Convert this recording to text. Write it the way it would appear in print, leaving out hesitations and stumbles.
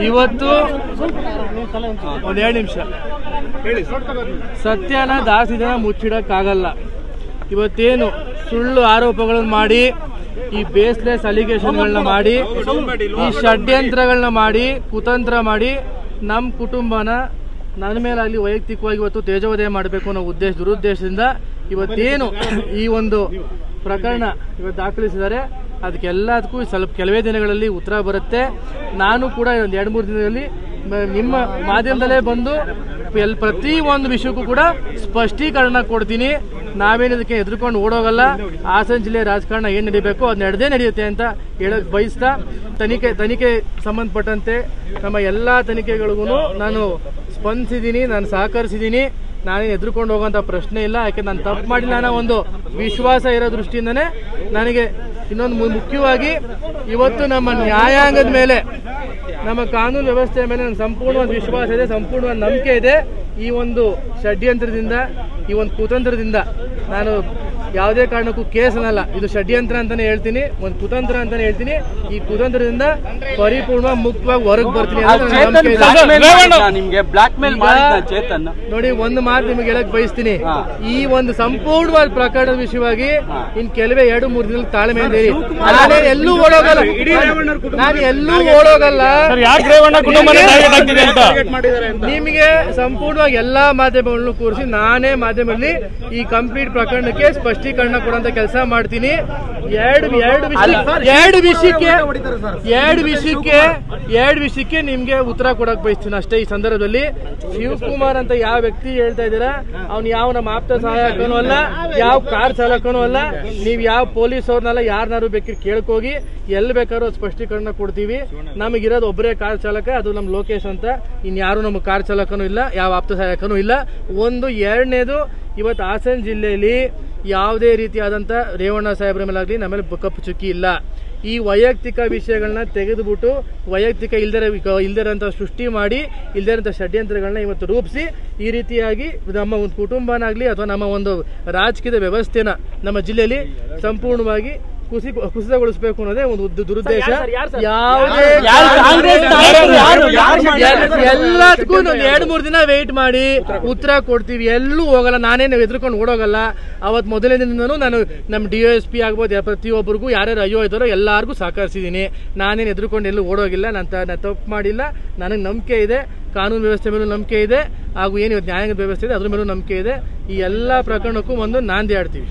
ಇವತ್ತು ಒಂದು 2 ನಿಮಿಷ ಸತ್ಯನ ಜಾಸ್ತಿ ದಿನ ಮುಚ್ಚಿಡಕ್ಕಾಗಲ್ಲ. ಇವತ್ತೇನು ಸುಳ್ಳು ಆರೋಪಗಳನ್ನು ಮಾಡಿ, ಈ ಬೇಸ್ಲೆಸ್ ಅಲಿಗೇಷನ್ಗಳನ್ನ ಮಾಡಿ, ಈ ಷಡ್ಯಂತ್ರಗಳನ್ನ ಮಾಡಿ, ಕುತಂತ್ರ ಮಾಡಿ ನಮ್ಮ ಕುಟುಂಬನ ನನ್ನ ಮೇಲಾಗಲಿ ವೈಯಕ್ತಿಕವಾಗಿ ಇವತ್ತು ತೇಜೋವಧೆ ಮಾಡಬೇಕು ಅನ್ನೋ ದುರುದ್ದೇಶದಿಂದ ಇವತ್ತೇನು ಈ ಒಂದು ಪ್ರಕರಣ ಇವತ್ತು ದಾಖಲಿಸಿದ್ದಾರೆ. ಅದಕ್ಕೆಲ್ಲದಕ್ಕೂ ಸ್ವಲ್ಪ ಕೆಲವೇ ದಿನಗಳಲ್ಲಿ ಉತ್ತರ ಬರುತ್ತೆ. ನಾನು ಕೂಡ ಒಂದು 2-3 ದಿನದಲ್ಲಿ ನಿಮ್ಮ ಮಾಧ್ಯಮದಲ್ಲೇ ಬಂದು ಪ್ರತಿ ಒಂದು ವಿಷಯಕ್ಕೂ ಕೂಡ ಸ್ಪಷ್ಟೀಕರಣ ಕೊಡ್ತೀನಿ. ನಾವೇನು ಇದಕ್ಕೆ ಎದುರ್ಕೊಂಡು ಓಡೋಗಲ್ಲ. ಹಾಸನ ಜಿಲ್ಲೆ ರಾಜಕಾರಣ ಏನು ನಡೀಬೇಕು ಅದು ನಡೆದೇ ನಡೆಯುತ್ತೆ ಅಂತ ಹೇಳಕ್ ಬಯಸ್ತಾ, ತನಿಖೆ ಸಂಬಂಧಪಟ್ಟಂತೆ ನಮ್ಮ ಎಲ್ಲ ತನಿಖೆಗಳಿಗೂ ನಾನು ಸ್ಪಂದಿಸಿದ್ದೀನಿ, ನಾನು ಸಹಕರಿಸಿದ್ದೀನಿ. ನಾನೇನು ಎದುರ್ಕೊಂಡು ಹೋಗೋಂಥ ಪ್ರಶ್ನೆ ಇಲ್ಲ. ಯಾಕೆ ನಾನು ತಪ್ಪು ಮಾಡಿಲ್ಲ ಅನ್ನೋ ಒಂದು ವಿಶ್ವಾಸ ಇರೋ ದೃಷ್ಟಿಯಿಂದನೇ ನನಗೆ ಇನ್ನೊಂದು ಮುಖ್ಯವಾಗಿ ಇವತ್ತು ನಮ್ಮ ನ್ಯಾಯಾಂಗದ ಮೇಲೆ, ನಮ್ಮ ಕಾನೂನು ವ್ಯವಸ್ಥೆಯ ಮೇಲೆ ನನಗೆ ಸಂಪೂರ್ಣವಾದ ವಿಶ್ವಾಸ ಇದೆ, ಸಂಪೂರ್ಣವಾದ ನಂಬಿಕೆ ಇದೆ. ಈ ಒಂದು ಷಡ್ಯಂತ್ರದಿಂದ, ಈ ಒಂದು ಕುತಂತ್ರದಿಂದ ನಾನು ಯಾವುದೇ ಕಾರಣಕ್ಕೂ ಕೇಸ್ ಅನ್ನಲ್ಲ. ಇದು ಷಡ್ಯಂತ್ರ ಅಂತಾನೆ ಹೇಳ್ತೀನಿ, ಒಂದು ಕುತಂತ್ರ ಅಂತಾನೆ ಹೇಳ್ತೀನಿ. ಈ ಕುತಂತ್ರದಿಂದ ಪರಿಪೂರ್ಣ ಮುಕ್ತವಾಗಿ ಹೊರಗೆ ಬರ್ತೀನಿ ನೋಡಿ. ಒಂದು ಮಾತು ನಿಮಗೆ ಹೇಳಕ್ ಬಯಸ್ತೀನಿ, ಈ ಒಂದು ಸಂಪೂರ್ಣವಾದ ಪ್ರಕರಣದ ವಿಷಯವಾಗಿ ಇನ್ ಕೆಲವೇ 2-3 ದಿನ ತಾಳ್ಮೆ ಇದೆ. ನಾನು ಎಲ್ಲೂ ಓಡೋಗಲ್ಲ. ನಿಮಗೆ ಸಂಪೂರ್ಣವಾಗಿ ಎಲ್ಲಾ ಮಾಧ್ಯಮಗಳನ್ನು ಕೂರಿಸಿ ನಾನೇ ಮಾಧ್ಯಮದಲ್ಲಿ ಈ ಕಂಪ್ಲೀಟ್ ಪ್ರಕರಣಕ್ಕೆ ಸ್ಪಷ್ಟೀಕರಣ ಕೊಡುವಂತ ಕೆಲಸ ಮಾಡ್ತೀನಿ. ಎರಡು ವಿಷಯಕ್ಕೆ ನಿಮ್ಗೆ ಉತ್ತರ ಕೊಡಕ್ ಬಯಸ್ತೀನಿ ಅಷ್ಟೇ. ಈ ಸಂದರ್ಭದಲ್ಲಿ ಶಿವಕುಮಾರ್ ಅಂತ ಯಾವ ವ್ಯಕ್ತಿ ಹೇಳ್ತಾ ಇದ್ದೀರಾ, ಅವ್ನು ಯಾವ ನಮ್ಮ ಆಪ್ತ ಸಹಾಯಕನೂ ಅಲ್ಲ, ಯಾವ ಕಾರ್ ಚಾಲಕನೂ ಅಲ್ಲ. ನೀವ್ ಯಾವ ಪೊಲೀಸ್ ಅವ್ರನ್ನೆಲ್ಲ ಯಾರನ್ನಾರು ಬೇಕಿದ್ರೆ ಕೇಳ್ಕೋಗಿ, ಎಲ್ಲಿ ಬೇಕಾದ್ರೂ ಸ್ಪಷ್ಟೀಕರಣ ಕೊಡ್ತೀವಿ. ನಮಗಿರೋದು ಒಬ್ಬರೇ ಕಾರ್ ಚಾಲಕ, ಅದು ನಮ್ ಲೋಕೇಶ್ ಅಂತ. ಇನ್ಯಾರು ನಮ್ಮ ಕಾರ್ ಚಾಲಕನೂ ಇಲ್ಲ, ಯಾವ ಆಪ್ತ ಸಹಾಯಕನೂ ಇಲ್ಲ. ಎರಡನೇದು, ಇವತ್ತು ಹಾಸನ ಜಿಲ್ಲೆಯಲ್ಲಿ ಯಾವುದೇ ರೀತಿಯಾದಂಥ ರೇವಣ್ಣ ಸಾಹೇಬ್ರ ಮೇಲಾಗಲಿ ನಮ್ಮಲ್ಲಿ ಕಪ್ಪು ಚುಕ್ಕಿ ಇಲ್ಲ. ಈ ವೈಯಕ್ತಿಕ ವಿಷಯಗಳನ್ನ ತೆಗೆದುಬಿಟ್ಟು ವೈಯಕ್ತಿಕ ಇಲ್ದಿರಂತ ಸೃಷ್ಟಿ ಮಾಡಿ, ಇಲ್ದಿರಂತ ಷಡ್ಯಂತ್ರಗಳನ್ನ ಇವತ್ತು ರೂಪಿಸಿ ಈ ರೀತಿಯಾಗಿ ನಮ್ಮ ಒಂದು ಕುಟುಂಬನಾಗ್ಲಿ ಅಥವಾ ನಮ್ಮ ಒಂದು ರಾಜಕೀಯದ ವ್ಯವಸ್ಥೆನ ನಮ್ಮ ಜಿಲ್ಲೆಯಲ್ಲಿ ಸಂಪೂರ್ಣವಾಗಿ ಕುಸಿತಗೊಳಿಸಬೇಕು ಅನ್ನೋದೇ ಒಂದು ದುರುದ್ದೇಶ. ಎಲ್ಲದಕ್ಕೂ 2-3 ದಿನ ವೇಟ್ ಮಾಡಿ ಉತ್ತರ ಕೊಡ್ತೀವಿ. ಎಲ್ಲೂ ಹೋಗಲ್ಲ, ನಾನೇನು ಎದುರ್ಕೊಂಡು ಓಡೋಗಲ್ಲ. ಅವತ್ತು ಮೊದಲನೇ ದಿನದೂ ನಾನು ನಮ್ಮ DSP ಆಗ್ಬೋದು, ಪ್ರತಿಯೊಬ್ಬರಿಗೂ ಯಾರ್ಯಾರು ಅಯ್ಯೋ ಇದ್ದಾರೋ ಎಲ್ಲಾರ್ಗೂ ಸಹಕರಿಸಿದ್ದೀನಿ. ನಾನೇನು ಎದುರ್ಕೊಂಡು ಎಲ್ಲೂ ಓಡೋಗಿಲ್ಲ, ನಾನು ತಪ್ಪು ಮಾಡಿಲ್ಲ. ನನಗೆ ನಂಬಿಕೆ ಇದೆ, ಕಾನೂನು ವ್ಯವಸ್ಥೆ ಮೇಲೂ ನಂಬಿಕೆ ಇದೆ, ಹಾಗೂ ಏನು ನ್ಯಾಯಾಂಗದ ವ್ಯವಸ್ಥೆ ಇದೆ ಅದ್ರ ಮೇಲೂ ನಂಬಿಕೆ ಇದೆ. ಈ ಎಲ್ಲ ಪ್ರಕರಣಕ್ಕೂ ಒಂದು ನಾಂದಿ ಆಡ್ತೀವಿ.